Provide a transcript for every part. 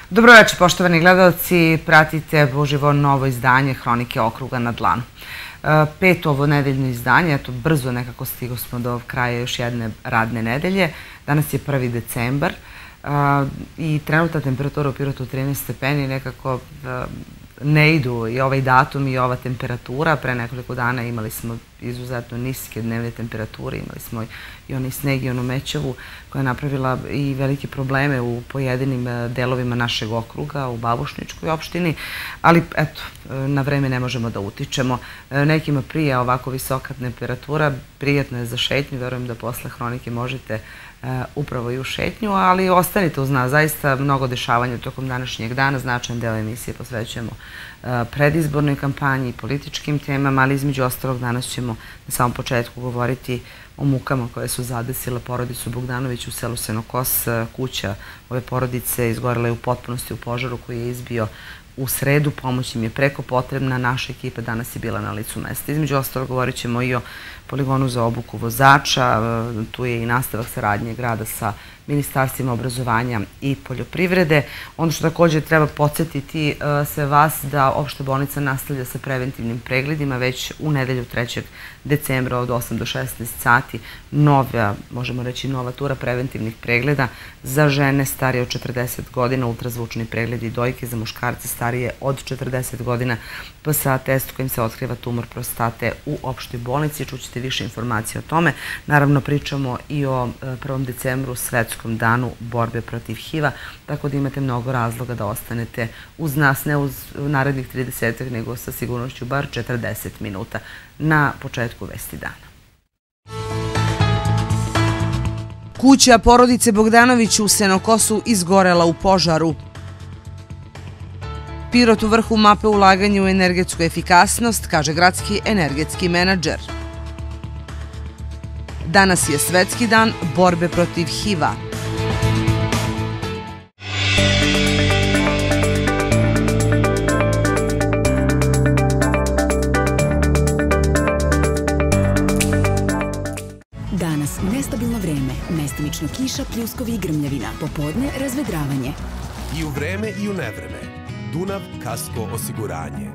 Dobro večer, poštovani gledalci, pratite uživo novo izdanje Hronike okruga na dlanu. Peto ovo nedeljno izdanje, eto brzo nekako stigo smo do kraja još jedne radne nedelje. Danas je 1. decembar i trenutna temperatura u Pirotu 13 stepeni, nekako ne idu i ovaj datum i ova temperatura. Pre nekoliko dana imali smo izuzetno niske dnevne temperature, imali smo i onaj sneg i onu mećavu koja je napravila i velike probleme u pojedinim delovima našeg okruga, u Babušničkoj opštini, ali eto, na vreme ne možemo da utičemo. Nekima prija ovako visoka temperatura, prijatno je za šetnju, verujem da posle Hronike možete upravo i u šetnju, ali ostanite uz nas, zaista mnogo dešavanja tokom današnjeg dana, značajan deo emisije posvećujemo predizbornoj kampanji i političkim temama, ali između ostalog danas ćemo na samom početku govoriti o mukama koje su zadesile porodicu Bogdanović u selu Senokos. Kuća ove porodice izgorela je u potpunosti u požaru koji je izbio u sredu. Pomoć im je preko potrebna. Naša ekipa danas je bila na licu mesta. Između ostalog govorit ćemo i o poligonu za obuku vozača. Tu je i nastavak saradnje grada sa Ministarstvima obrazovanja i poljoprivrede. Ono što također treba podsjetiti sve vas da opšta bolnica nastavlja sa preventivnim pregledima već u nedelju 3. decembra od 8 do 16 sati. Nova, možemo reći nova tura preventivnih pregleda za žene starije od 40 godina, ultrazvučni pregledi dojke, za muškarce starije od 40 godina, PSA test kojim se otkriva tumor prostate u opštoj bolnici. Čućete više informacija o tome. Naravno, pričamo i o 1. decembru, svetskom danu borbe protiv HIV-a, tako da imate mnogo razloga da ostanete uz nas, ne uz narednih 30, nego sa sigurnošću bar 40 minuta na početku vesti dana. Kuća porodice Bogdanović u Senokosu izgorela u požaru. Pirot u vrhu mape ulaganja u energetsku efikasnost, kaže gradski energetski menadžer. Danas je svetski dan borbe protiv HIV-a. Danas nestabilno vreme, mestimično kiša, pljuskovi i grmljavina, popodne razvedravanje. I u vreme i u nevreme. Dunav Kasko osiguranje.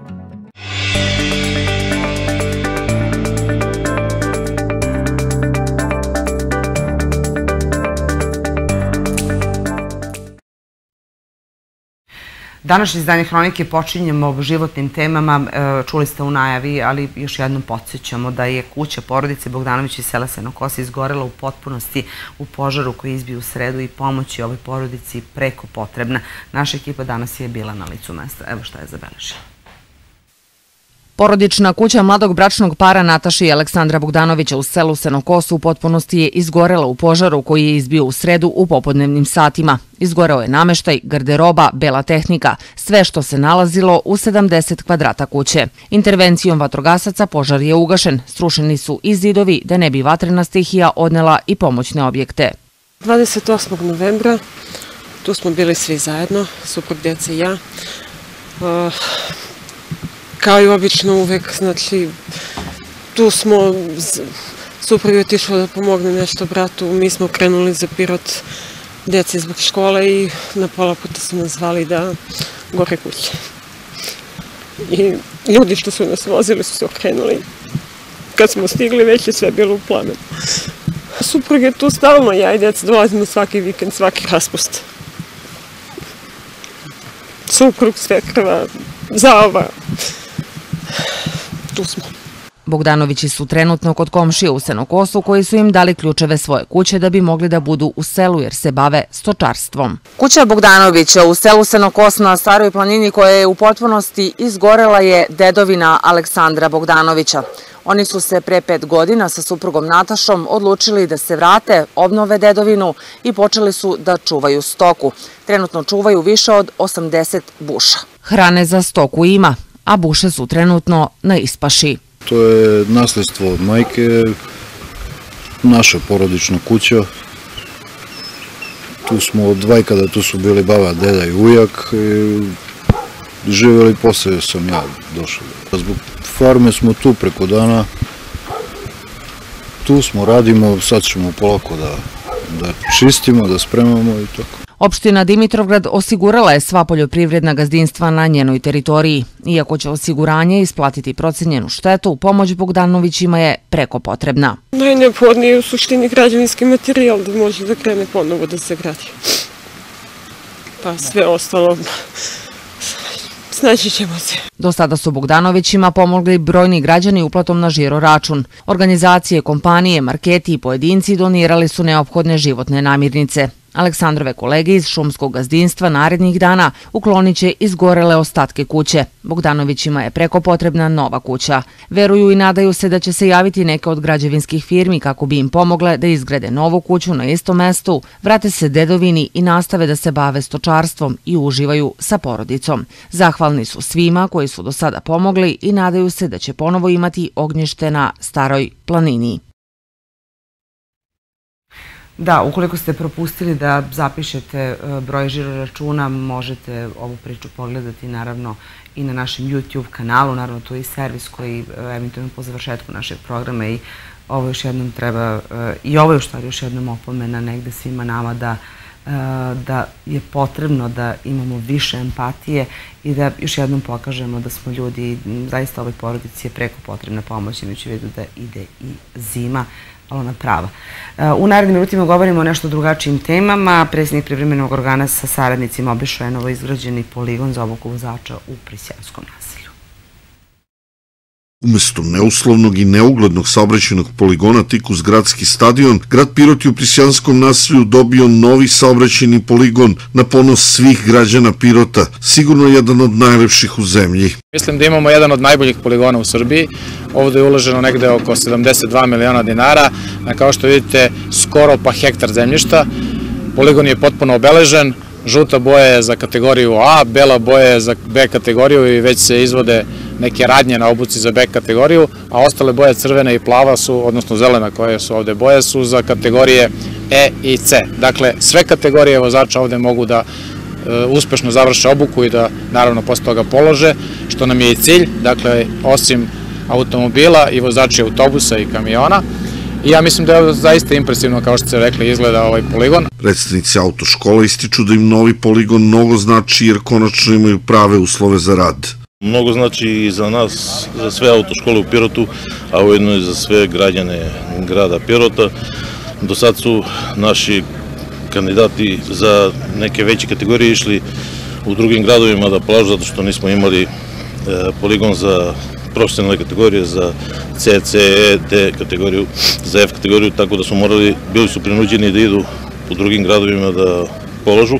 Današnje izdanje Hronike počinjemo životnim temama. Čuli ste u najavi, ali još jednom podsjećamo da je kuća porodice Bogdanović iz sela Senokos izgorela u potpunosti u požaru koji je izbio u sredu i pomoć je ovoj porodici preko potrebna. Naša ekipa danas je bila na licu mesta. Evo šta je zabeležila. Porodična kuća mladog bračnog para Nataše i Aleksandra Bogdanovića u selu Senokosu u potpunosti je izgorela u požaru koji je izbio u sredu u popodnevnim satima. Izgoreo je nameštaj, garderoba, bela tehnika, sve što se nalazilo u 70 kvadrata kuće. Intervencijom vatrogasaca požar je ugašen, srušeni su i zidovi da ne bi vatrena stihija odnela i pomoćne objekte. 28. novembra, tu smo bili svi zajedno, suprug, djeca i ja. Kao i obično uvek, znači, tu smo, suprug je otišla da pomogne nešto bratu, mi smo krenuli za Pirot, djeci zbog škole i na pola puta su nas zvali da gore kuće. I ljudi što su nas vozili su se okrenuli. Kad smo stigli, već je sve bilo u plamenu. Suprug je tu stalno, ja i djeca dolazimo svaki vikend, svaki raspust. Suprug, svekrva, zaova. Tu smo. Bogdanovići su trenutno kod komšije u Senokosu koji su im dali ključeve svoje kuće da bi mogli da budu u selu jer se bave stočarstvom. Kuća Bogdanovića u selu Senokos na Staroj planini koja je u potpunosti izgorela je dedovina Aleksandra Bogdanovića. Oni su se pre 5 godina sa suprugom Natašom odlučili da se vrate, obnove dedovinu i počeli su da čuvaju stoku. Trenutno čuvaju više od 80 buša. Hrane za stoku ima, a buše su trenutno na ispaši. To je nasledstvo majke, naša porodična kuća. Tu smo od vajkada, tu su bili baba, deda i ujak. Živjeli, posle sam ja došao. Zbog farme smo tu preko dana. Tu smo, radimo, sad ćemo polako da čistimo, da spremamo i tako. Opština Dimitrovgrad osigurala je sva poljoprivredna gazdinstva na njenoj teritoriji. Iako će osiguranje isplatiti procenjenu štetu, pomoć Bogdanovićima je preko potrebna. Najneophodniji je u suštini građevinski materijal da može da krene ponovo da se gradi. Pa sve ostalo snaći ćemo se. Do sada su Bogdanovićima pomogli brojni građani uplatom na žiro račun. Organizacije, kompanije, marketi i pojedinci donirali su neophodne životne namirnice. Aleksandrove kolege iz šumskog gazdinstva narednih dana uklonit će izgorele ostatke kuće. Bogdanovićima je preko potrebna nova kuća. Veruju i nadaju se da će se javiti neke od građevinskih firmi kako bi im pomogle da izgrade novu kuću na istom mestu, vrate se dedovini i nastave da se bave stočarstvom i uživaju sa porodicom. Zahvalni su svima koji su do sada pomogli i nadaju se da će ponovo imati ognjište na Staroj planini. Da, ukoliko ste propustili da zapišete broj žiro računa, možete ovu priču pogledati naravno i na našem YouTube kanalu, naravno to je i servis koji eventualno po završetku našeg programa i ovo još jednom treba, i ovo je u stvari još jednom opomena negde svima nama da je potrebno da imamo više empatije i da još jednom pokažemo da smo ljudi, zaista ovoj porodici je preko potrebna pomoć, imajući u vidu da ide i zima, ali ona prava. U narednim minutima govorimo o nešto drugačijim temama. Predsjednik privremenog organa sa saradnicima obišao je novoizgrađeni poligon za obuku vozača u Prisjanskom naselju. Umesto neuslovnog i neuglednog saobraćajnog poligona tik uz gradski stadion, grad Pirot je u Prisjanskom naselju dobio novi saobraćajni poligon na ponos svih građana Pirota, sigurno jedan od najlepših u zemlji. Mislim da imamo jedan od najboljih poligona u Srbiji. Ovdje je uloženo negde oko 72 miliona dinara, kao što vidite skoro pa hektar zemljišta. Poligon je potpuno obeležen, žuta boja je za kategoriju A, bela boja je za B kategoriju i već se izvode neke radnje na obuci za B kategoriju, a ostale boje crvena i plava su, odnosno zelena koje su ovdje boje, su za kategorije E i C. Dakle, sve kategorije vozača ovdje mogu da uspešno završe obuku i da naravno posle toga polože, što nam je i cilj, dakle, osim automobila i vozači autobusa i kamiona. I ja mislim da je zaista impresivno, kao što ste rekli, izgleda ovaj poligon. Predstavnici autoškola ističu da im novi poligon mnogo znači jer konačno imaju prave uslove za rad. Mnogo znači i za nas, za sve autoškole u Pirotu, a ujedno i za sve građane grada Pirota. Do sad su naši kandidati za neke veće kategorije išli u drugim gradovima da polažu zato što nismo imali poligon za profesionalne kategorije, za C, C, E, D kategoriju, za F kategoriju, tako da su bili su prinuđeni da idu u drugim gradovima da polažu.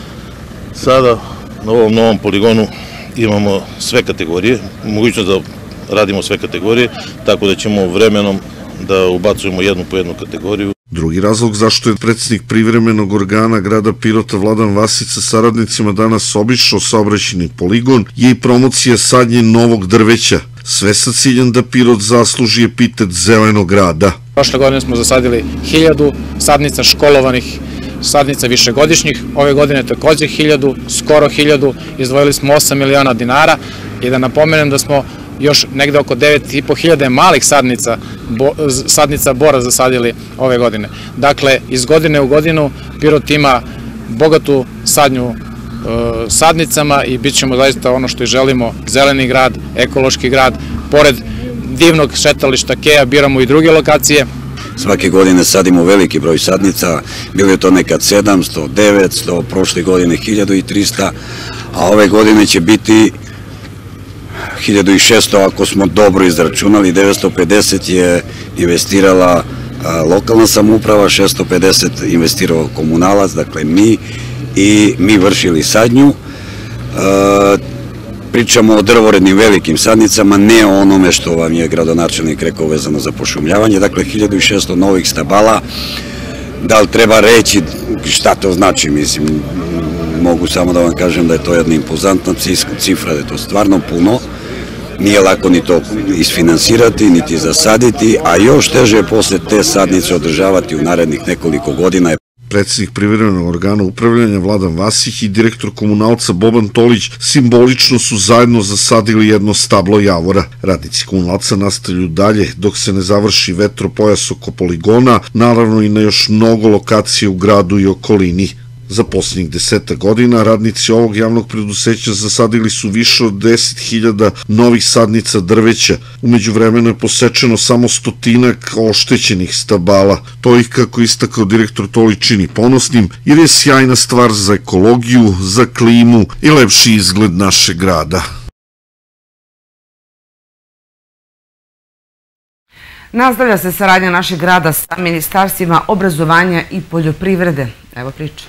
Sada na ovom novom poligonu imamo sve kategorije, mogućnost da radimo sve kategorije, tako da ćemo vremenom da ubacujemo jednu po jednu kategoriju. Drugi razlog zašto je predsjednik privremenog organa grada Pirota Vladan Vasić sa saradnicima danas obišao saobraćajni poligon je i promocija sadnje novog drveća, sve sa ciljem da Pirot zasluži epitet zelenog grada. Prošle godine smo zasadili 1000 sadnica školovanih, sadnica višegodišnjih, ove godine takođe 1000, skoro 1000, izdvojili smo 8 miliona dinara i da napomenem da smo još negde oko 9500 malih sadnica bora zasadili ove godine. Dakle, iz godine u godinu Pirot ima bogatu sadnju sadnicama i bit ćemo zaista ono što i želimo, zeleni grad, ekološki grad. Pored divnog šetališta Keja biramo i druge lokacije. Svake godine sadimo veliki broj sadnica, bilo je to nekad 700, 900, prošle godine 1300, a ove godine će biti 1600 ako smo dobro izračunali, 950 je investirala lokalna samouprava, 650 investirao komunalac, dakle mi vršili sadnju. Pričamo o drvorednim velikim sadnicama, ne o onome što vam je gradonačelnik rekao vezano za pošumljavanje, dakle 1600 novih stabala. Da li treba reći šta to znači, mislim, mogu samo da vam kažem da je to jedna impozantna cifra, da je to stvarno puno. Nije lako ni to isfinansirati, niti zasaditi, a još teže je posle te sadnice održavati u narednih nekoliko godina. Predsjednik privremenog organa upravljanja Vladan Vasić i direktor komunalca Boban Tolić simbolično su zajedno zasadili jedno stablo javora. Radnici komunalca nastavljaju dalje dok se ne završi vetropojas oko poligona, naravno i na još mnogo lokacije u gradu i okolini. Za posljednjih 10 godina radnici ovog javnog preduzeća zasadili su više od 10.000 novih sadnica drveća. Umeđu vremenu je posečeno samo 100 oštećenih stabala. To ih, kako istakao direktor Toli, čini ponosnim, jer je sjajna stvar za ekologiju, za klimu i lepši izgled našeg grada. Nastavlja se saradnja našeg grada sa ministarstvima obrazovanja i poljoprivrede. Evo priča.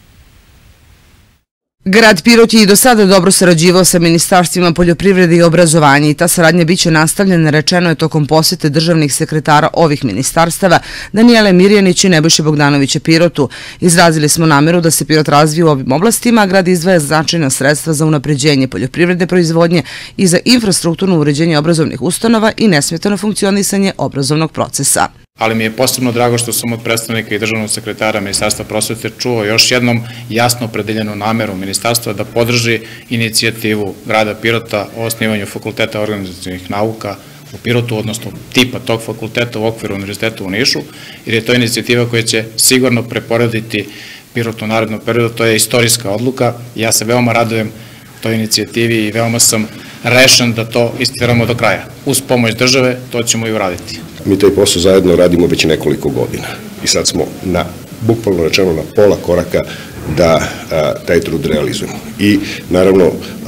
Grad Pirot je i do sada dobro sarađivao sa ministarstvima poljoprivrede i obrazovanja i ta saradnja biće nastavljena, rečeno je tokom posete državnih sekretara ovih ministarstava Danijele Mirjanić i Nebojše Bogdanovića Pirotu. Izrazili smo nameru da se Pirot razvije u ovim oblastima, a grad izdvaja značajna sredstva za unapređenje poljoprivredne proizvodnje i za infrastrukturno uređenje obrazovnih ustanova i nesmetano funkcionisanje obrazovnog procesa. Ali mi je posebno drago što sam od predstavnika i državnog sekretara Ministarstva prosvete čuo još jednom jasno opredeljenu nameru ministarstva da podrži inicijativu grada Pirota o osnivanju Fakulteta organizacionih nauka u Pirotu, odnosno tipa tog fakulteta u okviru univerziteta u Nišu, jer je to inicijativa koja će sigurno preporediti Pirot u narednom periodu. To je istorijska odluka. Ja se veoma radujem toj inicijativi i veoma sam rešen da to istiramo do kraja. Uz pomoć države to ćemo i uraditi. Mi taj posao zajedno radimo već nekoliko godina i sad smo bukvalno rečeno na pola koraka da taj trud realizujemo. I naravno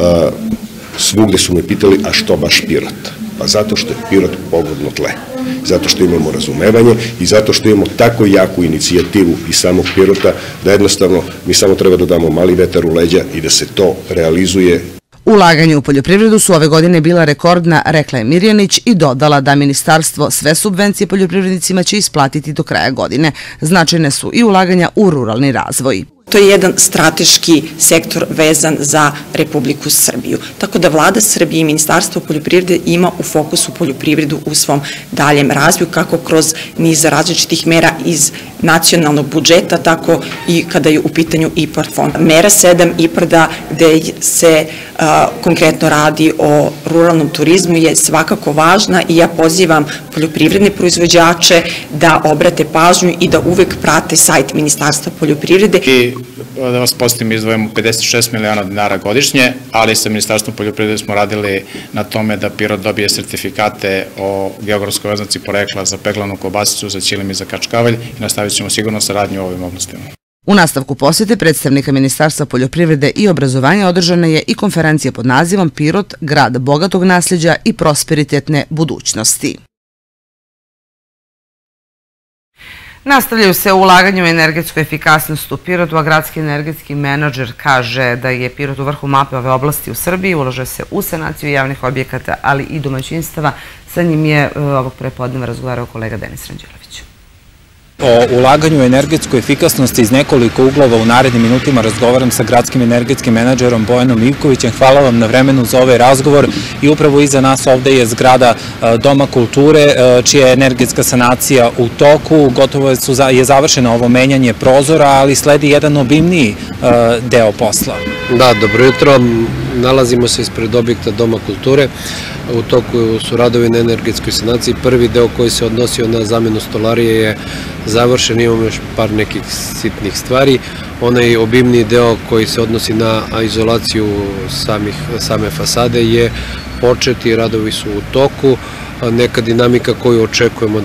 svugde su me pitali, a što baš Pirot? Pa zato što je Pirot pogodno tle, zato što imamo razumevanje i zato što imamo tako jaku inicijativu iz samog Pirota da jednostavno mi samo treba da damo mali vetar u leđa i da se to realizuje. Ulaganje u poljoprivredu su ove godine bila rekordna, rekla je Mirjanić i dodala da ministarstvo sve subvencije poljoprivrednicima će isplatiti do kraja godine. Značajne su i ulaganja u ruralni razvoj. To je jedan strateški sektor vezan za Republiku Srbiju. Tako da Vlada Srbije i Ministarstvo poljoprivrede ima u fokusu poljoprivredu u svom daljem razvoju, kako kroz niz različitih mera iz nacionalnog budžeta, tako i kada je u pitanju IPARD fond. Mera 7 IPARD-a, gde se konkretno radi o ruralnom turizmu, je svakako važna i ja pozivam poljoprivredne proizvođače da obrate pažnju i da uvek prate sajt Ministarstva poljoprivrede. Da vas podsjetim, izdvojamo 56 miliona dinara godišnje, ali sa Ministarstvom poljoprivrede smo radili na tome da Pirot dobije sertifikate o geografskoj oznaci porekla za peglanu kobasicu, za ćilim i za kačkavalj i nastavit ćemo sigurno saradnju u ovim oblastima. U nastavku posete predstavnika Ministarstva poljoprivrede i obrazovanja održana je i konferencija pod nazivom Pirot, grad bogatog nasljeđa i prosperitetne budućnosti. Nastavljaju se ulaganje u energetsku efikasnost u Pirotu, a gradski energetski menadžer kaže da je Pirot u vrhu mape ove oblasti u Srbiji, ulaže se u sanaciju javnih objekata, ali i domaćinstava. Sa njim je ovog prepodneva razgovarao kolega Denis Ranđelović. O ulaganju u energetsku efikasnost iz nekoliko uglova u narednim minutima razgovaram sa gradskim energetskim menadžerom Bojanom Ivkovićem. Hvala vam na vremenu za ovaj razgovor i upravo iza nas ovde je zgrada Doma kulture, čija je energetska sanacija u toku. Gotovo je završeno ovo menjanje prozora, ali sledi jedan obimniji deo posla. Da, dobro jutro. Nalazimo se ispred objekta Doma kulture. U toku su radovi na energetskoj sanaciji. Prvi deo koji se odnosio na zamenu stolarije je završen, imamo još par nekih sitnih stvari. Onaj obimniji deo koji se odnosi na izolaciju same fasade je počet i radovi su u toku. Neka dinamika koju očekujemo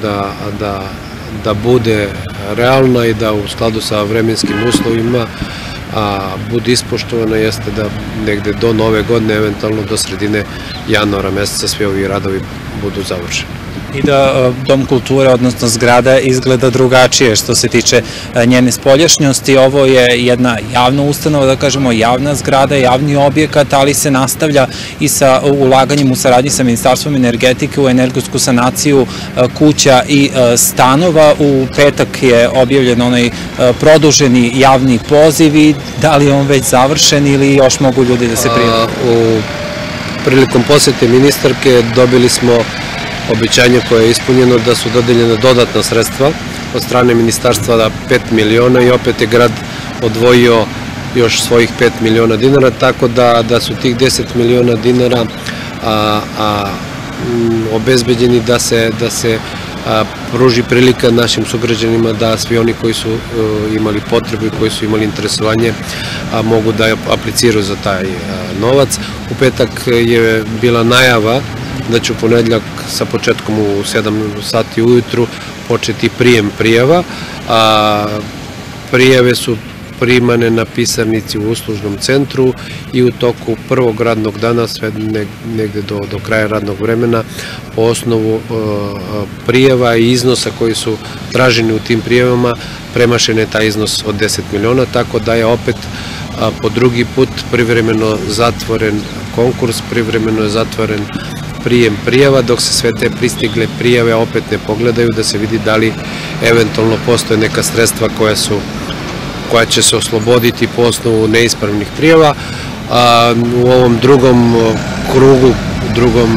da bude realna i da u skladu sa vremenskim uslovima bude ispoštovano jeste da negde do nove godine, eventualno do sredine januara meseca, svi ovi radovi budu završeni. I da Dom kulture, odnosno zgrada, izgleda drugačije što se tiče njene spoljašnjosti. Ovo je jedna javna ustanova, da kažemo javna zgrada, javni objekat, ali se nastavlja i sa ulaganjem u saradnji sa Ministarstvom energetike u energetsku sanaciju kuća i stanova. U petak je objavljen onaj produženi javni poziv i da li je on već završen ili još mogu ljudi da se prijave? Prilikom posete ministarke dobili smo obećanje koje je ispunjeno da su dodeljene dodatna sredstva od strane ministarstva da 5 miliona i opet je grad odvojio još svojih 5 miliona dinara, tako da su tih 10 miliona dinara obezbeđeni da se pruži prilika našim sugrađanima da svi oni koji su imali potrebu i koji su imali interesovanje mogu da apliciraju za taj novac. U petak je bila najava da će u ponedjeljak sa početkom u 7 sati ujutru početi prijem prijava. Prijave su primane na pisarnici u uslužnom centru i u toku prvog radnog dana, sve negde do kraja radnog vremena, po osnovu prijava i iznosa koji su traženi u tim prijavama, premašen je taj iznos od 10 miliona, tako da je opet po drugi put privremeno zatvoren konkurs, privremeno je zatvoren prijem prijava, dok se sve te pristigle prijave opet ne pogledaju, da se vidi da li eventualno postoje neka sredstva koja će se osloboditi po osnovu neispravnih prijava. U ovom drugom krugu, drugom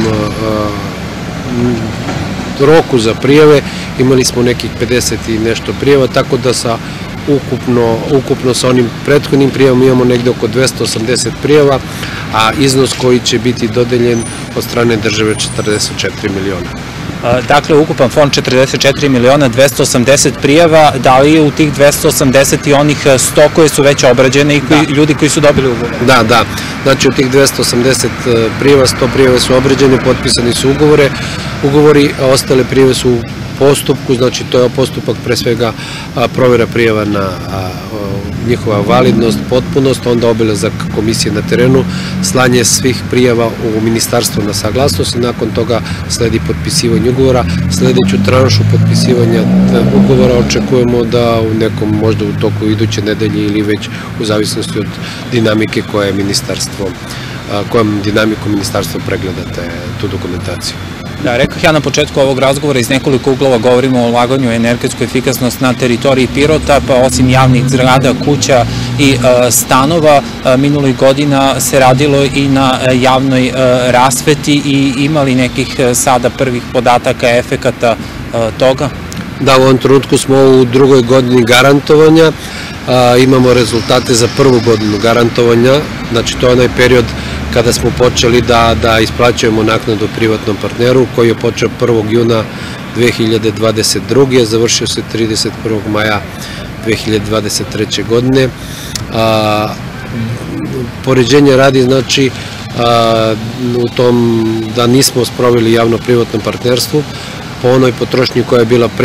roku za prijave imali smo nekih 50 i nešto prijava, tako da ukupno sa onim prethodnim prijavom imamo negde oko 280 prijava, a iznos koji će biti dodeljen od strane države 44 miliona. Dakle, ukupan fond 44 miliona, 280 prijava, da li je u tih 280 i onih 100 koje su već obrađene i ljudi koji su dobili ugovor? Da. Znači, u tih 280 prijava, 100 prijave su obrađene, potpisani su ugovori, a ostale prijave su u postupku, znači to je postupak pre svega provera prijava na njihova validnost, potpunost, onda obilazak komisije na terenu, slanje svih prijava u ministarstvo na saglasnost i nakon toga sledi potpisivanje ugovora. Sledeću tranšu potpisivanja ugovora očekujemo da u nekom, možda u toku iduće nedelje ili već u zavisnosti od dinamike kojom dinamiku ministarstvo pregleda tu dokumentaciju. Da, rekao ja na početku ovog razgovora, iz nekoliko uglova govorimo o ulaganju u energetsku efikasnost na teritoriji Pirota, pa osim javnih zgrada, kuća i stanova, minulih godina se radilo i na javnoj rasveti i imali nekih sada prvih podataka, efekata toga? Da, u ovom trenutku smo u drugoj godini garantovanja, imamo rezultate za prvu godinu garantovanja, znači to je onaj period kada smo počeli da isplaćujemo naknadu privatnom partneru, koji je počeo 1. juna 2022. završio se 31. maja 2023. godine. Poređenje radi, znači, u tom da nismo sproveli javno-privatno partnerstvo, po onoj potrošnji koja je bila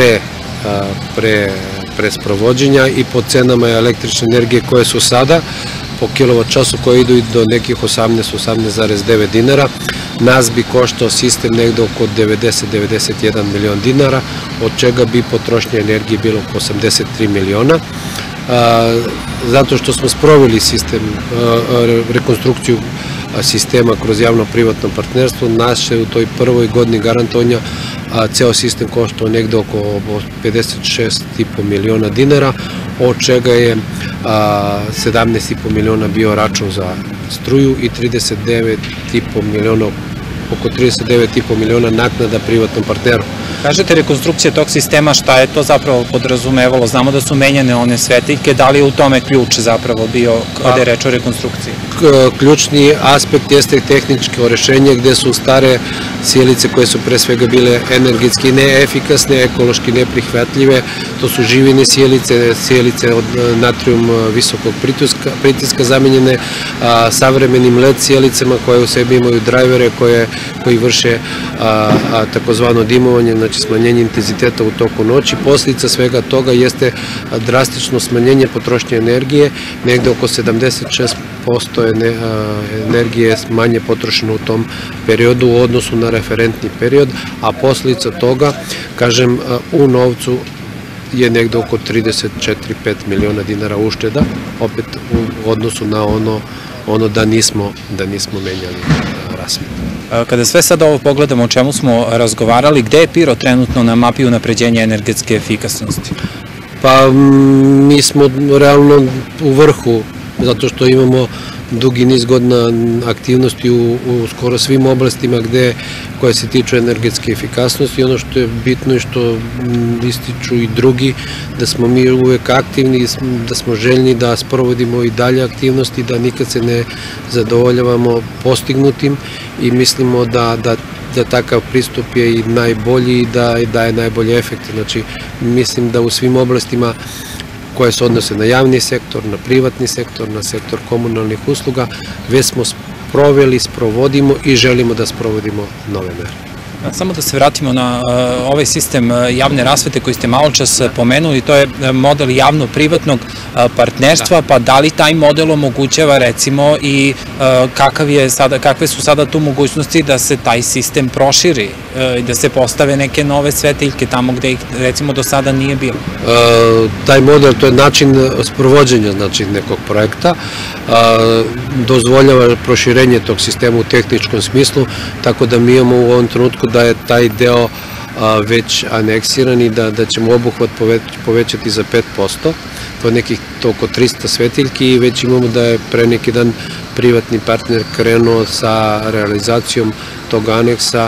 pre sprovođenja i po cenama električne energije koje su sada, po kilovat času, koje idu do nekih 18,9 dinara, nas bi koštao sistem negde oko 90-91 milion dinara, od čega bi potrošnja energije bilo oko 83 miliona. Zato što smo sproveli rekonstrukciju sistema kroz javno-privatno partnerstvo, nas je u toj prvoj godini garantovanja ceo sistem koštao negde oko 56,5 miliona dinara, od čega je 17,5 miliona bio račun za struju i 39,5 miliona, oko 39,5 miliona naknada privatnom partneru. Kažete rekonstrukcija tog sistema, šta je to zapravo podrazumevalo? Znamo da su menjane one svetiljke, da li je u tome ključ zapravo bio kada je reč o rekonstrukciji? Ključni aspekt jeste tehničko rešenje gde su stare sjelice koje su pre svega bile energetski neefikasne, ekološki neprihvatljive, to su živine sjelice od natrijum visokog pritiska zamenjene savremenim LED sjelicama koje u sebi imaju drajvere koji vrše takozvano dimovanje, znači smanjenje intenziteta u toku noći. Posljedica svega toga jeste drastično smanjenje potrošnje energije, negde oko 76% energije manje potrošeno u tom periodu u odnosu na referentni period, a posljedica toga, kažem, u novcu je negde oko 34-5 miliona dinara ušteda, opet u odnosu na ono da nismo menjali rasvetu. Kada sve sad ovo pogledamo o čemu smo razgovarali, gde je Pirot trenutno na mapi unapređenja energetske efikasnosti? Pa mi smo realno u vrhu, zato što imamo dugi niz godina aktivnosti u skoro svim oblastima koje se tiču energetske efikasnosti. Ono što je bitno i što ističu i drugi, da smo mi uvek aktivni, da smo željni da sprovodimo i dalje aktivnosti, da nikad se ne zadovoljavamo postignutim i mislimo da da takav pristup je i najbolji i da daje najbolje efekte. Znači, mislim da u svim oblastima koje se odnose na javni sektor, na privatni sektor, na sektor komunalnih usluga, već smo sproveli, sprovodimo i želimo da sprovodimo nove mere. Samo da se vratimo na ovaj sistem javne rasvete koji ste malo čas pomenuli, to je model javno-privatnog partnerstva, pa da li taj model omogućava recimo i kakve su sada tu mogućnosti da se taj sistem proširi i da se postave neke nove svetiljke tamo gde ih recimo do sada nije bilo? Taj model, to je način sprovođenja nekog projekta, dozvoljava proširenje tog sistema u tehničkom smislu, tako da mi imamo u ovom trenutku da je taj deo već aneksiran i da ćemo obuhvat povećati za 5%, to je nekih oko 300 svetiljki i već imamo da je pre neki dan privatni partner krenuo sa realizacijom tog aneksa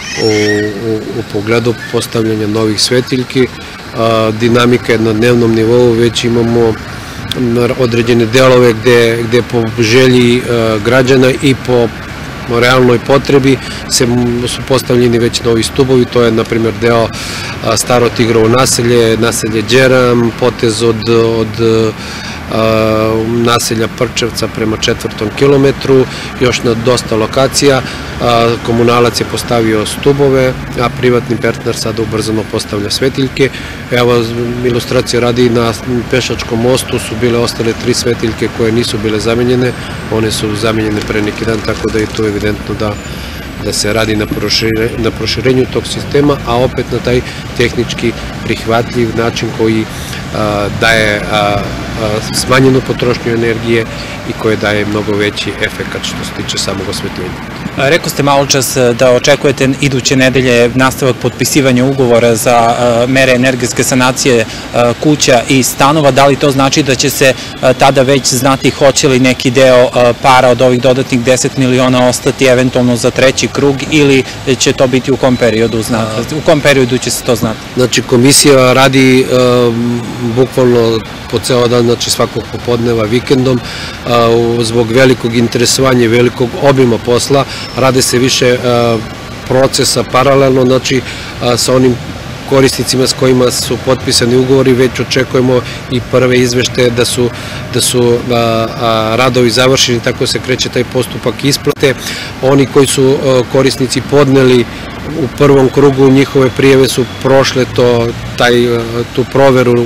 u pogledu postavljanja novih svetiljki. Dinamika je na dnevnom nivou, već imamo određene delove gde po želji građana i po realnoj potrebi su postavljeni već novi stubovi, to je na primjer deo Staro Tigrovo naselje, naselje Đeram, potez od naselja Prčevca prema 4. kilometru, još na dosta lokacija. Komunalac je postavio stubove, a privatni partner sada ubrzano postavlja svetiljke. Evo, ilustracija radi, na Pešačkom mostu su bile ostale 3 svetiljke koje nisu bile zamenjene, one su zamenjene pre neki dan, tako da je to evidentno da se radi na proširenju tog sistema, a opet na taj tehnički prihvatljiv način koji daje smanjenu potrošnju energije i koje daje mnogo veći efekat što se tiče samog osvetljenja. Rekao ste malo čas da očekujete iduće nedelje nastavak potpisivanja ugovora za mere energetske sanacije kuća i stanova. Da li to znači da će se tada već znati hoće li neki deo para od ovih dodatnih 10 miliona ostati eventualno za treći krug ili će to biti u kom periodu? U kom periodu će se to znati? Znači, komisija radi bukvalno po ceo dan, znači svakog popodneva, vikendom, zbog velikog interesovanja i velikog obima posla, rade se više procesa paralelno, znači sa onim korisnicima s kojima su potpisani ugovori, već očekujemo i prve izveštaje da su radovi završeni, tako se kreće taj postupak isplate. Oni koji su korisnici podneli u prvom krugu, njihove prijave su prošle tu proveru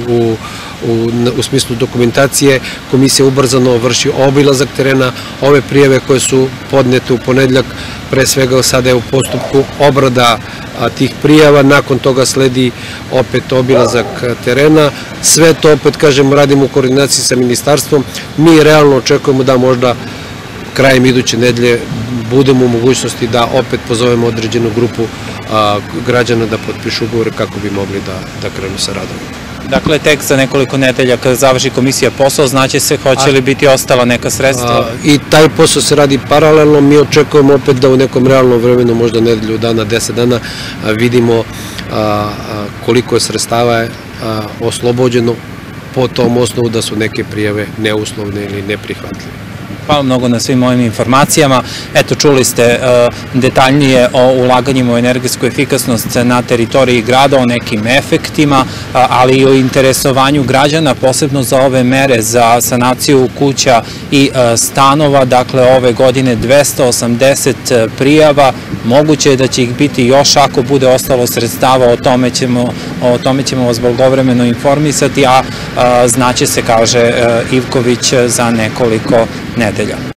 u smislu dokumentacije. Komisija ubrzano vrši obilazak terena. Ove prijave koje su podnete u ponedeljak, pre svega sada je u postupku obrada tih prijava, nakon toga sledi opet obilazak terena. Sve to, opet kažem, radimo u koordinaciji sa ministarstvom. Mi realno očekujemo da možda krajem iduće nedelje budemo u mogućnosti da opet pozovemo određenu grupu građana da potpišu ugovore kako bi mogli da krenu sa radom. Dakle, tek za nekoliko nedelja kada završi komisija posao, znaće se hoće li biti ostala neka sredstva? I taj posao se radi paralelno, mi očekujemo opet da u nekom realnom vremenu, možda nedelju dana, 10 dana, vidimo koliko je sredstava oslobođeno po tom osnovu da su neke prijave neuslovne ili neprihvatljive. Hvala mnogo na svim ovim informacijama. Eto, čuli ste detaljnije o ulaganjima u energetsku efikasnost na teritoriji grada, o nekim efektima, ali i o interesovanju građana, posebno za ove mere za sanaciju kuća i stanova. Dakle, ove godine 280 prijava, moguće je da će ih biti još ako bude ostalo sredstava, o tome ćemo vas blagovremeno informisati, a znaće se, kaže Ivković, za nekoliko nedelja.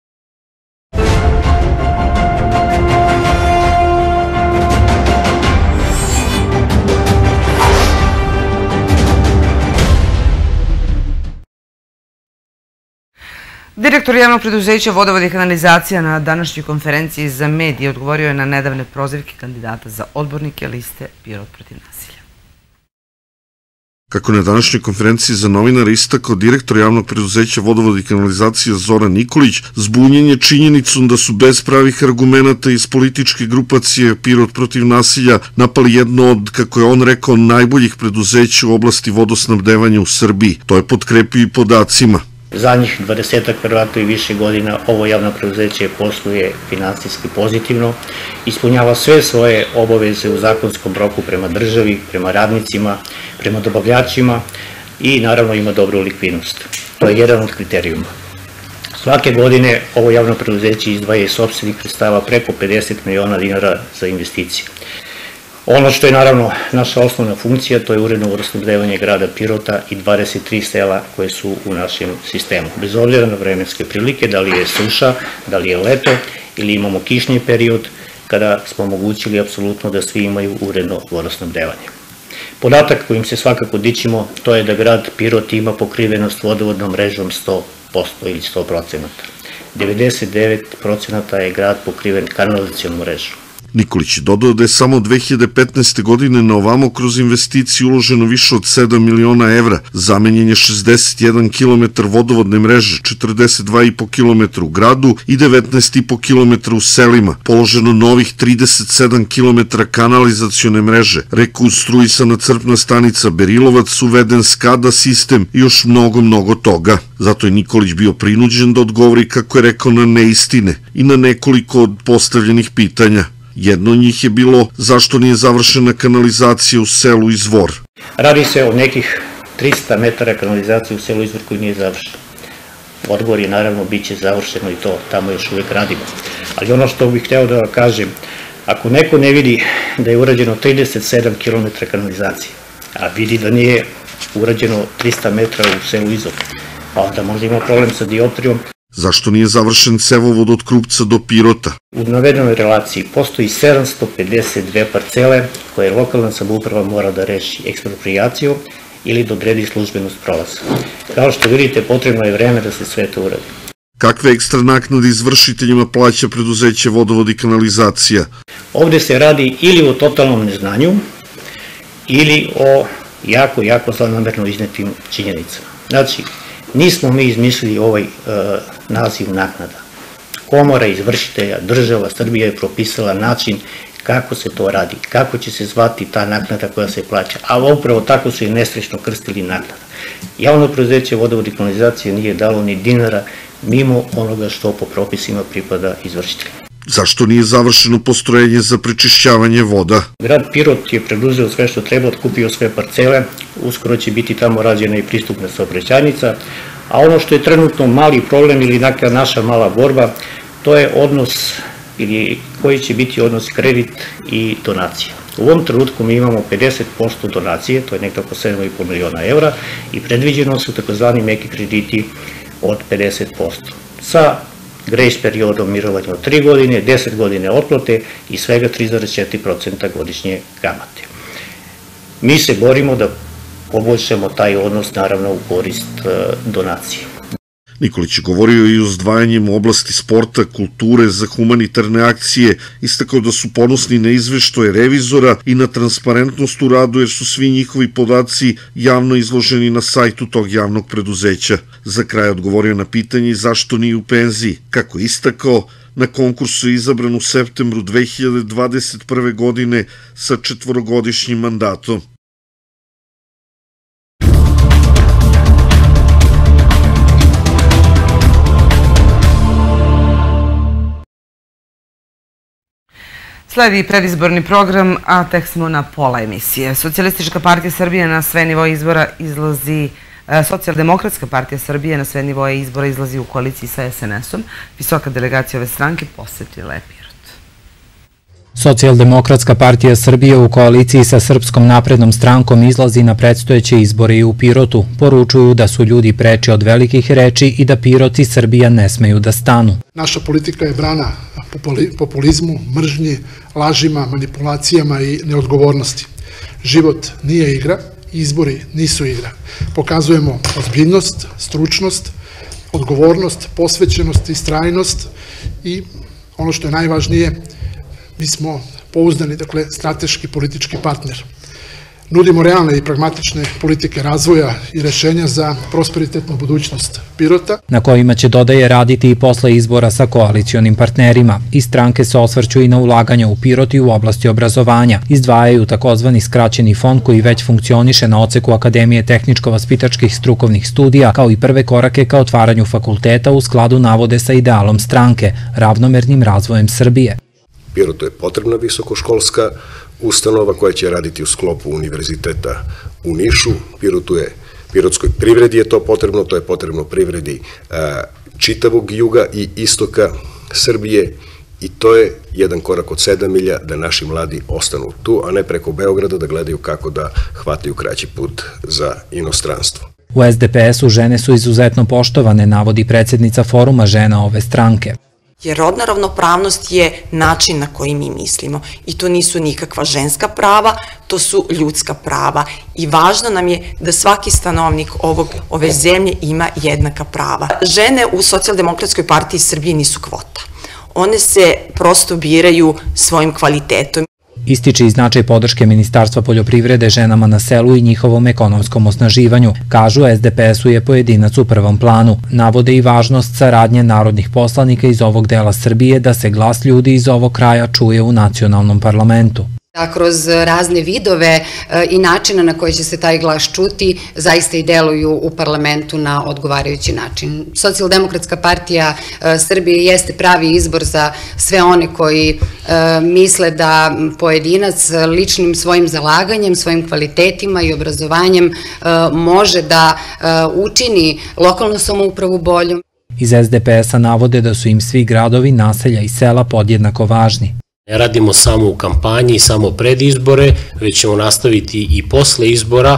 Direktor javnog preduzeća Vodovod i kanalizacija na današnjoj konferenciji za medije odgovorio je na nedavne prozivke kandidata za odbornike liste Pirot protiv nasilja. Kako na današnjoj konferenciji za novinare istakao direktor javnog preduzeća Vodovod i kanalizacija Zoran Nikolić, zbunjen je činjenicom da su bez pravih argumenata iz političke grupacije Pirot protiv nasilja napali jedno od, kako je on rekao, najboljih preduzeća u oblasti vodosnabdevanja u Srbiji. To je potkrepio i podacima. Zadnjih 20 verovatno i više godina ovo javno preduzeće posluje finansijski pozitivno, ispunjava sve svoje obaveze u zakonskom roku prema državi, prema radnicima, prema dobavljačima i naravno ima dobru likvidnost. To je jedan od kriterijuma. Svake godine ovo javno preduzeće izdvaja iz sopstvenih sredstava preko 50 miliona dinara za investicije. Ono što je naravno naša osnovna funkcija, to je uredno vodosnabdevanje grada Pirota i 23 sela koje su u našem sistemu. Bez obzira na vremenske prilike, da li je suša, da li je leto ili imamo kišni period, kada smo omogućili apsolutno da svi imaju uredno vodosnabdevanje. Podatak kojim se svakako dičimo, to je da grad Pirot ima pokrivenost vodovodnom mrežom 100% ili 100%. 99% je grad pokriven kanalizacionom mrežom. Nikolić je dodao da je samo 2015. godine na ovamo kroz investiciju uloženo više od 7 miliona evra, zamenjen je 61 km vodovodne mreže, 42,5 km u gradu i 19,5 km u selima, položeno novih 37 km kanalizacione mreže, rekonstruisana crpna stanica Berilovac, uveden SCADA sistem i još mnogo toga. Zato je Nikolić bio prinuđen da odgovori, kako je rekao, na neistine i na nekoliko od postavljenih pitanja. Jedno od njih je bilo zašto nije završena kanalizacija u selu Izvor. Radi se o nekih 300 metara kanalizacije u selu Izvor koji nije završen. Odgovor je naravno bit će završeno i to tamo još uvek radimo. Ali ono što bih hteo da vam kažem, ako neko ne vidi da je urađeno 37 km kanalizacije, a vidi da nije urađeno 300 metara u selu Izvor, onda možda ima problem sa dioptrijom. Zašto nije završen cevovod od Krupca do Pirota? U navedenoj relaciji postoji 752 parcele koje lokalna samouprava mora da reši ekspropriaciju ili da odredi službenost prolaza. Kao što vidite, potrebno je vreme da se sve to uradi. Kakve ekstra naknade izvršiteljima plaća preduzeće Vodovod i kanalizacija? Ovde se radi ili o totalnom neznanju ili o jako zlonamerno iznetim činjenicama. Znači, nismo mi izmislili ovaj naziv naknada. Komora izvršitelja, država Srbija je propisala način kako se to radi, kako će se zvati ta naknada koja se plaća, a upravo tako su i nesrećno krstili naknada. Javno preduzeće Vodovod i kanalizacije nije dalo ni dinara mimo onoga što po propisima pripada izvršiteljima. Zašto nije završeno postrojenje za prečišćavanje voda? Grad Pirot je preduzeo sve što treba, otkupio sve parcele, uskoro će biti tamo rađena i pristupna saobraćajnica, a ono što je trenutno mali problem ili neka naša mala borba, to je odnos ili koji će biti odnos kredit i donacija. U ovom trenutku mi imamo 50% donacije, to je nekako oko 7,5 miliona evra i predviđeno su takozvani meki krediti od 50%. Sa grejs periodom mirovanja od 3 godine, 10 godine otplate i svega 3,4% godišnje kamate. Mi se borimo da poboljšamo taj odnos, naravno, u korist donacije. Nikolić je govorio i o izdvajanjem u oblasti sporta, kulture za humanitarne akcije, istakao da su ponosni na izveštaje revizora i na transparentnost u radu jer su svi njihovi podaci javno izloženi na sajtu tog javnog preduzeća. Za kraj odgovorio na pitanje zašto nije u penziji. Kako istakao, na konkursu je izabran u septembru 2021. godine sa 4-godišnjim mandatom. Sledi predizborni program, a tek smo na pola emisije. Socijalistička partija Srbije na sve nivoje izbora izlazi, Socijaldemokratska partija Srbije na sve nivoje izbora izlazi u koaliciji sa SNS-om. Visoka delegacija ove stranke posetila je Pirot. Socijaldemokratska partija Srbije u koaliciji sa Srpskom naprednom strankom izlazi na predstojeće izbore i u Pirotu. Poručuju da su ljudi preči od velikih reči i da Pirot i Srbija ne smeju da stanu. Naša politika je brana populizmu, mržnji, lažima, manipulacijama i neodgovornosti. Život nije igra, izbori nisu igra. Pokazujemo ozbiljnost, stručnost, odgovornost, posvećenost, istrajnost i ono što je najvažnije, mi smo pouzdani, dakle, strateški politički partner. Nudimo realne i pragmatične politike razvoja i rešenja za prosperitetnu budućnost Pirota. Na kojima će, dodaje, raditi i posle izbora sa koalicionim partnerima. I stranke se osvrću i na ulaganja u Pirot i u oblasti obrazovanja. Izdvajaju takozvani skraćeni fond koji već funkcioniše na odseku Akademije tehničko-vaspitačkih strukovnih studija, kao i prve korake ka otvaranju fakulteta u skladu, navode, sa idealom stranke, ravnomernim razvojem Srbije. Pirotu je potrebna visokoškolska ustanova koja će raditi u sklopu univerziteta u Nišu. Pirotskoj privredi je to je potrebno privredi čitavog juga i istoka Srbije i to je jedan korak od 7 milja da naši mladi ostanu tu, a ne preko Beograda da gledaju kako da hvataju kraći put za inostranstvo. U SDPS-u žene su izuzetno poštovane, navodi predsjednica foruma žena ove stranke. Jer rodna ravnopravnost je način na koji mi mislimo i to nisu nikakva ženska prava, to su ljudska prava i važno nam je da svaki stanovnik ove zemlje ima jednaka prava. Žene u Socijaldemokratskoj partiji Srbije nisu kvota. One se prosto biraju svojim kvalitetom. Ističe i značaj podrške Ministarstva poljoprivrede ženama na selu i njihovom ekonomskom osnaživanju. Kažu, SDPS-u je pojedinac u prvom planu. Navode i važnost saradnje narodnih poslanika iz ovog dela Srbije da se glas ljudi iz ovog kraja čuje u nacionalnom parlamentu. Da kroz razne vidove i načina na koji će se taj glas čuti zaista i deluju u parlamentu na odgovarajući način. Socijaldemokratska partija Srbije jeste pravi izbor za sve one koji misle da pojedinac ličnim svojim zalaganjem, svojim kvalitetima i obrazovanjem može da učini lokalnu samoupravu boljom. Iz SDP-a navode da su im svi gradovi, naselja i sela podjednako važni. Ne radimo samo u kampanji i samo pred izbore, već ćemo nastaviti i posle izbora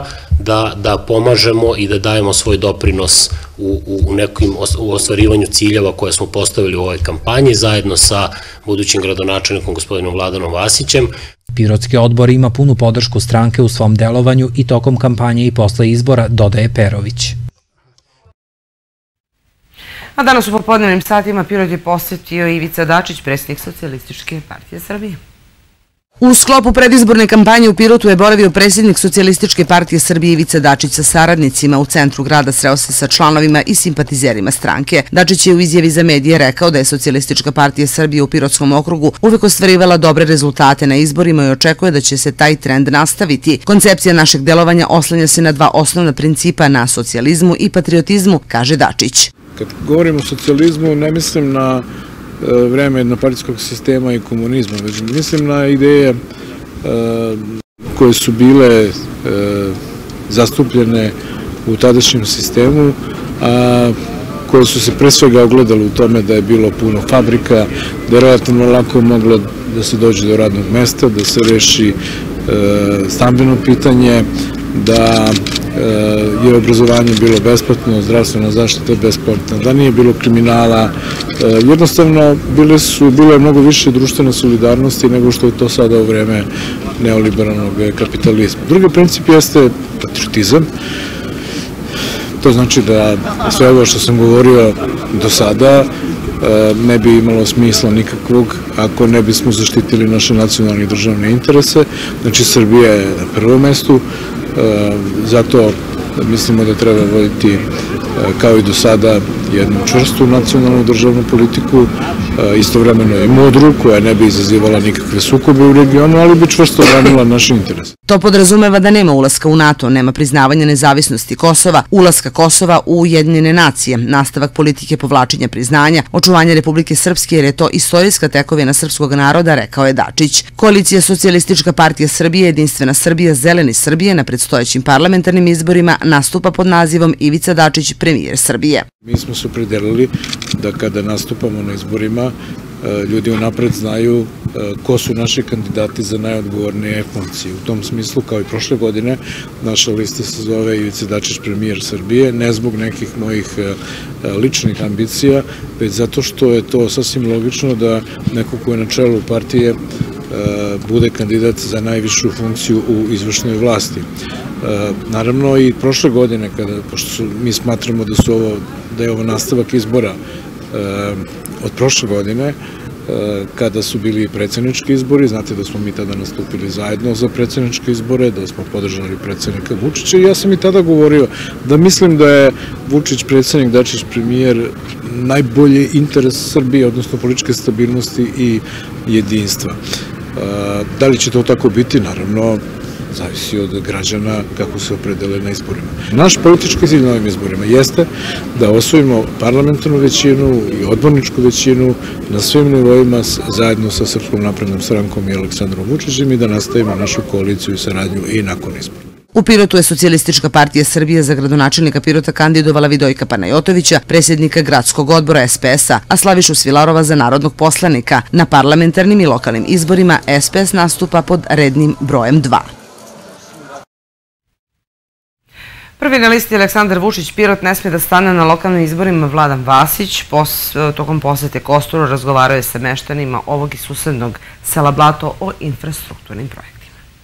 da pomažemo i da dajemo svoj doprinos u ostvarivanju ciljeva koje smo postavili u ovoj kampanji zajedno sa budućim gradonačelnikom gospodinom Vladanom Vasićem. Pirotski odbor ima punu podršku stranke u svom delovanju i tokom kampanje i posle izbora, dodaje Perović. A danas u popodnevnim satima Pirot je posjetio Ivica Dačić, predsjednik Socijalističke partije Srbije. U sklopu predizborne kampanje u Pirotu je boravio predsjednik Socijalističke partije Srbije Ivica Dačić sa saradnicima. U centru grada sreo se sa članovima i simpatizerima stranke. Dačić je u izjavi za medije rekao da je Socijalistička partija Srbije u Pirotskom okrugu uvek ostvarivala dobre rezultate na izborima i očekuje da će se taj trend nastaviti. Koncepcija našeg delovanja oslanja se na dva osnovna principa, na socijalizmu i patriotizmu, kaže Dačić. Kad govorim o socijalizmu, ne mislim na vreme jednopartijskog sistema i komunizma, već mislim na ideje koje su bile zastupljene u tadašnjem sistemu, a koje su se pre svega ogledale u tome da je bilo puno fabrika, da je relativno lako moglo da se dođe do radnog mesta, da se reši stambeno pitanje, da je obrazovanje bilo besplatno, zdravstvena zaštita besplatna, da nije bilo kriminala. Jednostavno, bilo je mnogo više društvene solidarnosti nego što je to sada u vreme neoliberalnog kapitalizma. Drugi princip jeste patriotizam. To znači da sve ovo što sam govorio do sada ne bi imalo smisla nikakvog ako ne bismo zaštitili naše nacionalne i državne interese. Znači, Srbija je na prvom mestu, zato mislimo da treba voditi kao i do sada jednu čvrstu nacionalnu državnu politiku, istovremeno i mudru, koja ne bi izazivala nikakve sukobe u regionu, ali bi čvrsto branila naše interese. To podrazumeva da nema ulaska u NATO, nema priznavanja nezavisnosti Kosova, ulaska Kosova u Ujedinjene nacije, nastavak politike povlačenja priznanja, očuvanje Republike Srpske jer je to istorijska tekovina srpskog naroda, rekao je Dačić. Koalicija Socijalistička partija Srbije, Jedinstvena Srbija, Zeleni Srbije na predstojećim parlamentarnim izborima nastupa pod nazivom Ivica Dačić, premijer Srbije. Mi smo se opredelili da kada nastupamo na izborima, ljudi unapred znaju ko su naši kandidati za najodgovornije funkcije. U tom smislu, kao i prošle godine, naša lista se zove Ivica Dačić, premijer Srbije, ne zbog nekih mojih ličnih ambicija, već zato što je to sasvim logično da neko ko je na čelu partije bude kandidat za najvišu funkciju u izvršnoj vlasti. Naravno i prošle godine, pošto mi smatramo da je ovo nastavak izbora od prošle godine, kada su bili predsjednički izbori. Znate da smo mi tada nastupili zajedno za predsjedničke izbore, da smo podržali predsjednika Vučića i ja sam i tada govorio da mislim da je Vučić predsjednik, Dačić premijer, najbolji interes Srbije, odnosno političke stabilnosti i jedinstva. Da li će to tako biti? Naravno, zavisi od građana kako se opredele na izborima. Naš politički cilj na ovim izborima jeste da osvojimo parlamentarnu većinu i odborničku većinu na svim nivoima zajedno sa Srpskom naprednom strankom i Aleksandrom Vučićem i da nastavimo našu koaliciju i saradnju i nakon izbora. U Pirotu je Socijalistička partija Srbije za gradonačelnika Pirota kandidovala Vidojka Panajotovića, predsjednika gradskog odbora SPS-a, a Slavišu Svilarova za narodnog poslanika. Na parlamentarnim i lokalnim izborima SPS nastupa pod rednim brojem 2. Prvi na listi Aleksandar Vučić, Pirot ne smije da stane na lokalnim izborima. Vladan Vasić tokom posete Kosturu razgovarao je sa meštanima ovog i susednog sela Blato o infrastrukturnim projektima.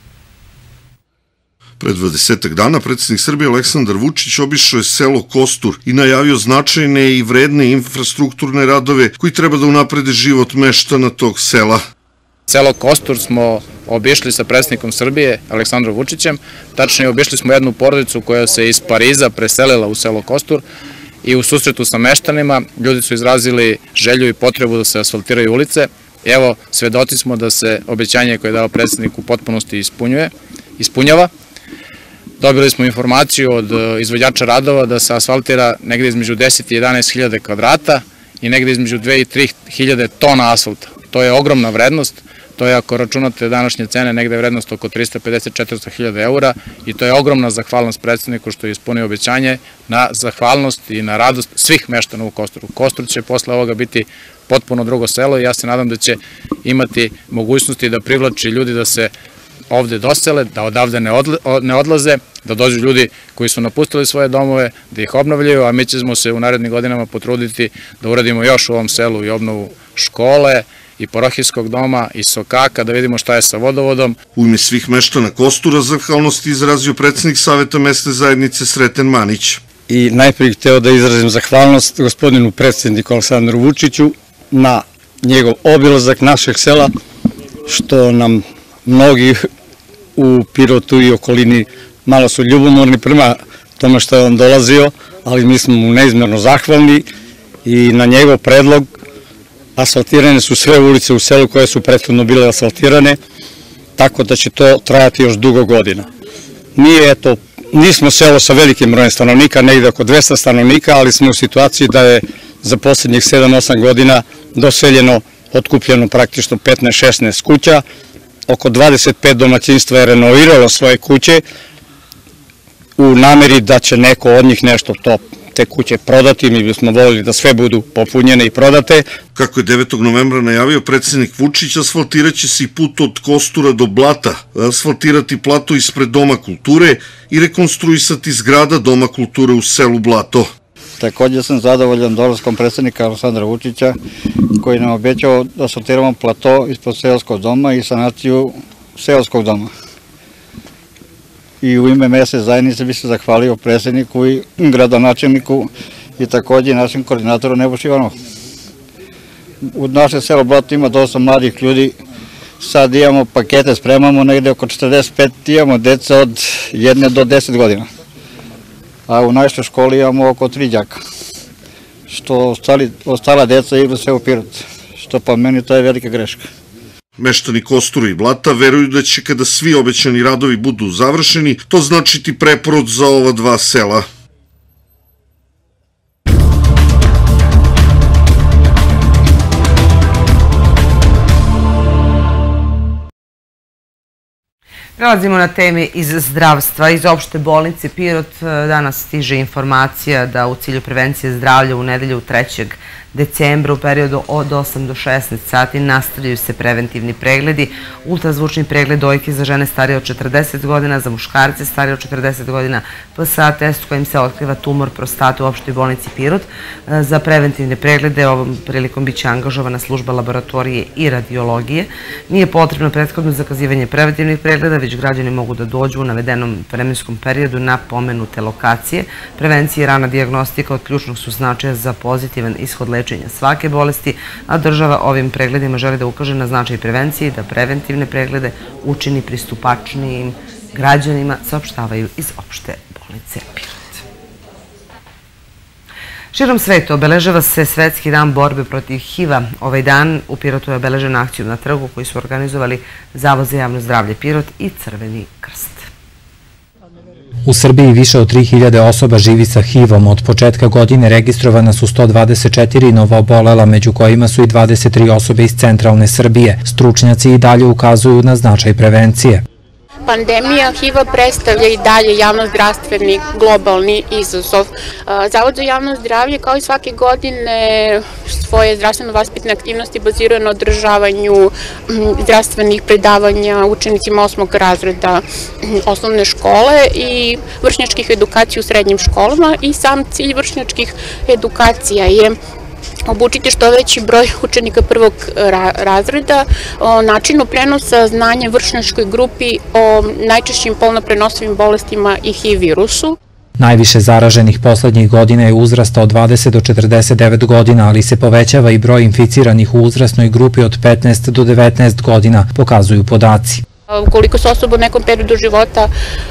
Pred 20 dana predsjednik Srbije Aleksandar Vučić obišao je selo Kostur i najavio značajne i vredne infrastrukturne radove koji treba da unaprede život meštana tog sela. Selo Kostur smo obišli sa predsjednikom Srbije Aleksandrom Vučićem, tačnije obišli smo jednu porodicu koja se iz Pariza preselila u selo Kostur i u susretu sa meštanima ljudi su izrazili želju i potrebu da se asfaltiraju ulice. Evo, svedoci smo da se obećanje koje je dao predsjednik u potpunosti ispunjava. Dobili smo informaciju od izvođača radova da se asfaltira negde između 10 i 11 hiljada kvadrata i negde između 2 i 3 hiljade tona asfalta. To je ogromna vrednost, to je ako računate današnje cene negde vrednost oko 350-400 hiljada eura i to je ogromna zahvalnost predsjedniku što je ispunio obećanje, na zahvalnost i na radost svih meštana u Kosturu. Kostur će posle ovoga biti potpuno drugo selo i ja se nadam da će imati mogućnosti da privlači ljudi da se ovde dosele, da odavde ne odlaze, da dođu ljudi koji su napustili svoje domove, da ih obnavljaju, a mi ćemo se u narednim godinama potruditi da uradimo još u ovom selu i obnovu škole, i parohijskog doma, i sokaka, da vidimo šta je sa vodovodom. U ime svih meštana Kostura zahvalnost izrazio predsjednik Saveta mesne zajednice Sreten Manić. I najprije hteo da izrazim zahvalnost gospodinu predsjedniku Aleksandru Vučiću na njegov obilazak našeg sela, što nam mnogi u Pirotu i okolini malo su ljubomorni prema tome što je on dolazio, ali mi smo mu neizmjerno zahvalni i na njegov predlog asfaltirane su sve ulice u selu koje su bile asfaltirane, tako da će to trajati još dugo godina. Nismo selo sa velikim brojem stanovnika, negde oko 200 stanovnika, ali smo u situaciji da je za posljednjih 7-8 godina doseljeno, otkupljeno praktično 15-16 kuća, oko 25 domaćinstva je renoviralo svoje kuće u nameri da će neko od njih nešto te kuće prodati. Mi bismo voljeli da sve budu popunjene i prodate. Kako je 9. novembra najavio predsjednik Vučić, asfaltiraće se i put od Kostura do Blata, asfaltirati plato ispred Doma kulture i rekonstruisati zgrada Doma kulture u selu Blato. Također sam zadovoljan dolaskom predsjednika Aleksandra Vučića koji nam obećao da asfaltiramo plato ispod seoskog doma i sanaciju seoskog doma. I u ime mesne zajednice bi se zahvalio predsjedniku i gradonačelniku i također našem koordinatoru Nebojši Ivanovu. U našem selu Blato ima dosta mladih ljudi, sad imamo pakete, spremamo negde oko 45, imamo deca od 1 do 10 godina. A u našoj školi imamo oko 3 đaka, što ostala deca idu sve u Pirot, što po meni to je velika greška. Meštani Kostura i Blata veruju da će kada svi obećani radovi budu završeni, to značiti preporod za ova dva sela. Prelazimo na teme iz zdravstva. Iz opšte bolnice Pirot danas stiže informacija da u cilju prevencije zdravlja u nedelju 3. decembra u periodu od 8 do 16 sati nastavljaju se preventivni pregledi, ultrazvučni pregled dojke za žene starije od 40 godina, za muškarce starije od 40 godina, PSA test kojim se otkriva tumor prostate u opštoj bolnici Pirot. Za preventivne preglede ovom prilikom biće angažovana služba laboratorije i radiologije. Nije potrebno prethodno zakazivanje preventivnih pregleda, već građani mogu da dođu u navedenom vremenskom periodu na pomenute lokacije. Prevencija i rana dijagnostika od ključnog su značaja za pozitivan ishod lečenja lečenja svake bolesti, a država ovim pregledima želi da ukaže na značaj prevencije i da preventivne preglede učini pristupačnijim građanima, saopštavaju iz opšte bolnice Pirot. Širom sveta obeležava se Svetski dan borbe protiv HIV-a. Ovaj dan u Pirotu je obeležen akcijom na trgu koji su organizovali Zavod za javno zdravlje Pirot i Crveni krst. U Srbiji više od 3000 osoba živi sa HIV-om. Od početka godine registrovana su 124 novoobolela, među kojima su i 23 osobe iz centralne Srbije. Stručnjaci i dalje ukazuju na značaj prevencije. Pandemija HIV-a predstavlja i dalje javnozdravstveni globalni izazov. Zavod za javno zdravlje kao i svake godine svoje zdravstveno-vaspitne aktivnosti baziruje na održavanju zdravstvenih predavanja učenicima 8. razreda osnovne škole i vršnjačkih edukacija u srednjim školama i sam cilj vršnjačkih edukacija je obučiti što veći broj učenika prvog razreda o načinu prenosa znanja vršnjačkoj grupi o najčešćim polno prenosivim bolestima i HIV virusu. Najviše zaraženih poslednjih godina je uzrasta od 20 do 49 godina, ali se povećava i broj inficiranih u uzrasnoj grupi od 15 do 19 godina, pokazuju podaci. Ukoliko se osoba u nekom periodu života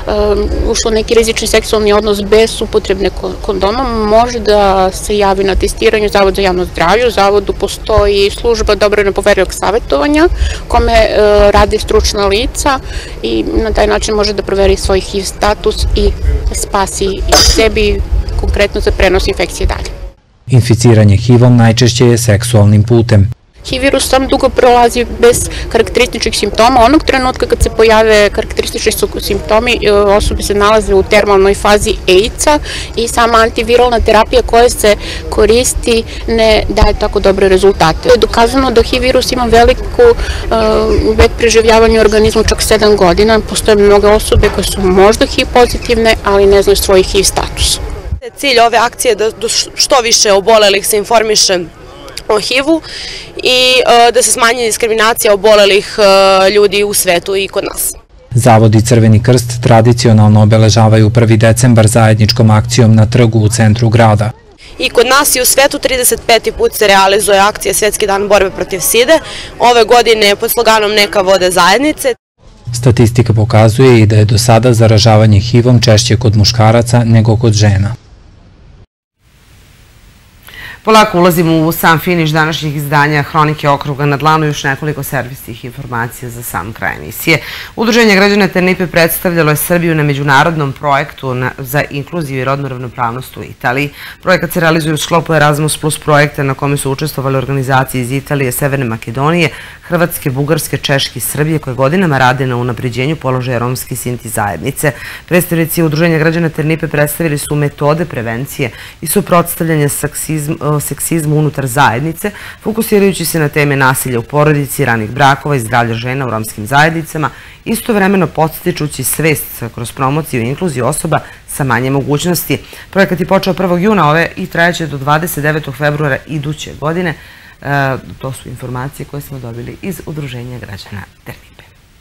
ušla u neki rizični seksualni odnos bez upotrebne kondoma, može da se javi na testiranju Zavod za javno zdravlje. U Zavodu postoji služba dobrovoljno poverljivog savjetovanja kome rade stručna lica i na taj način može da proveri svoj HIV status i spasi i sebi konkretno za prenos infekcije dalje. Inficiranje HIV-om najčešće je seksualnim putem. HIV virus sam dugo prolazi bez karakterističnih simptoma. Onog trenutka kad se pojave karakteristični simptomi, osobe se nalaze u termalnoj fazi AIDS-a i sama antiviralna terapija koja se koristi ne daje tako dobre rezultate. Je dokazano da HIV virus ima veliku vek preživljavanja u organizmu, čak 7 godina. Postoje mnoge osobe koje su možda HIV pozitivne, ali ne znaju svoj HIV status. Cilj ove akcije je da što više obolelih se informiše o HIV-u i da se smanji diskriminacija obolelih ljudi u svetu i kod nas. Zavod i Crveni krst tradicionalno obeležavaju 1. decembar zajedničkom akcijom na trgu u centru grada. I kod nas i u svetu 35. put se realizuje akcija Svetski dan borbe protiv side. Ove godine pod sloganom Neka vode zajednice. Statistika pokazuje i da je do sada zaražavanje HIV-om češće kod muškaraca nego kod žena. Polako ulazimo u sam finiš današnjih izdanja Hronike okruga na dlanu i još nekoliko servisnih informacija za sam kraj emisije. Udruženje građana Ternipe predstavljalo je Srbiju na međunarodnom projektu za inkluziju i rodnu ravnopravnost u Italiji. Projekat se realizuje u sklopu Erasmus Plus projekta na kome su učestvovali organizacije iz Italije, Severne Makedonije, Hrvatske, Bugarske, Češke i Srbije koje godinama rade na unapređenju položaja romske Sinti zajednice. Predstavnici Udruženja građana Ternipe predstavili su metode prevencije i suprotstavljanja seksizmu unutar zajednice, fokusirajući se na teme nasilja u porodici, ranih brakova i zdravlja žena u romskim zajednicama, istovremeno podstičući svest kroz promociju i inkluziju osoba sa manje mogućnosti. Projekat je počeo 1. juna ove i trajaće do 29. februara iduće godine. To su informacije koje smo dobili iz Udruženja građana Ternipe.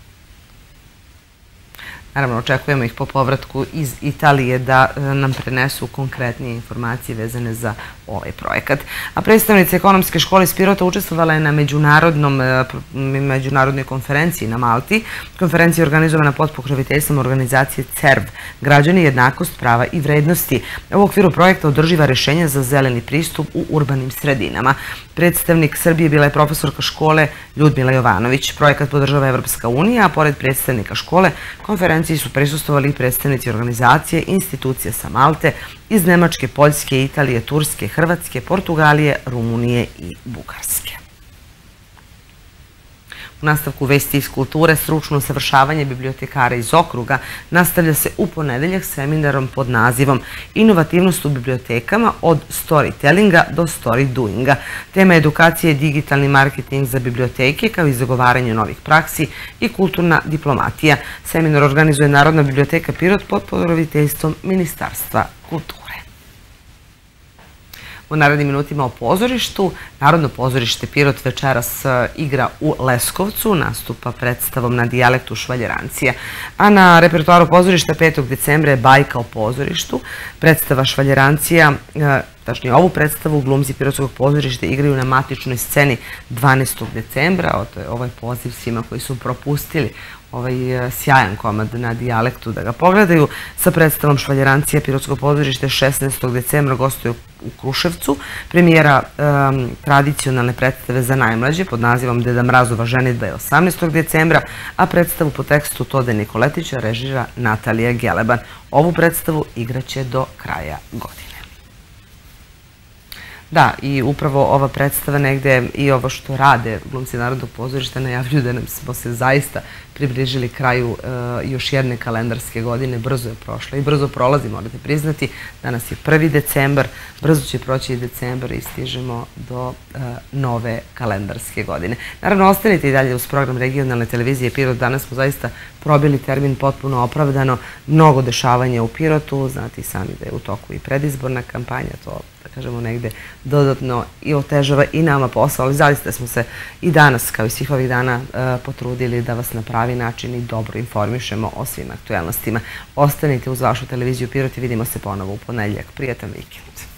Naravno, očekujemo ih po povratku iz Italije da nam prenesu konkretnije informacije vezane za ovaj projekat. A predstavnica ekonomske škole iz Pirota učestvovala je na međunarodnoj konferenciji na Malti. Konferencija je organizovana pod pokroviteljstvom organizacije CERV, građani, jednakost, prava i vrednosti. U okviru projekta održiva rešenja za zeleni pristup u urbanim sredinama. Predstavnik Srbije bila je profesorka škole Ljudmila Jovanović. Projekat podržava Evropska unija, a pored predstavnika škole, konferenciji su prisustvovali i predstavnici organizacije, institucije sa Malte, iz Nemačke, Poljske, Italije, Turske, Hrvatske, Portugalije, Rumunije i Bugarske. U nastavku vesti iz kulture, stručno usavršavanje bibliotekara iz okruga nastavlja se u ponedeljak seminarom pod nazivom Inovativnost u bibliotekama od storytellinga do storydoinga. Tema edukacije je digitalni marketing za biblioteke kao i zagovaranje novih praksi i kulturna diplomatija. Seminar organizuje Narodna biblioteka Pirot pod pokroviteljstvom Ministarstva kulture. U narednim minutima o pozorištu. Narodno pozorište Pirot večeras igra u Leskovcu, nastupa predstavom na dijalektu Švaljerancija. A na repertoaru pozorišta 5. decembra je Bajka o pozorištu. Predstava Švaljerancija tačnije ovu predstavu glumci Pirotskog pozorišta igraju na matičnoj sceni 12. decembra. Ovaj poziv svima koji su propustili ovaj sjajan komad na dijalektu da ga pogledaju. Sa predstavom Švaljerancija Pirotskog pozorišta 16. decembra gostuje u Kruševcu. Premijera tradicionalne predstave za najmlađe pod nazivom Deda Mrazova ženidba je 18. decembra, a predstavu po tekstu Tode Nikoletića režira Natalija Geleban. Ovu predstavu igraće do kraja godine. Da, i upravo ova predstava negde i ovo što rade glumci Narodnog pozorišta najavljuju da nam smo se zaista približili kraju još jedne kalendarske godine. Brzo je prošla i brzo prolazi, morate priznati. Danas je 1. decembar, brzo će proći i decembar i stižemo do nove kalendarske godine. Naravno, ostanite i dalje uz program regionalne televizije Pirot. Danas smo zaista probili termin potpuno opravdano. Mnogo dešavanja u Pirotu, znate i sami da je u toku i predizborna kampanja, to da kažemo negde dodatno i otežava i nama posao, ali zaista smo se i danas, kao i svih ovih dana, potrudili da vas na pravi način i dobro informišemo o svim aktuelnostima. Ostanite uz vašu televiziju Pirot i vidimo se ponovo u ponedeljak. Prijetan vikend.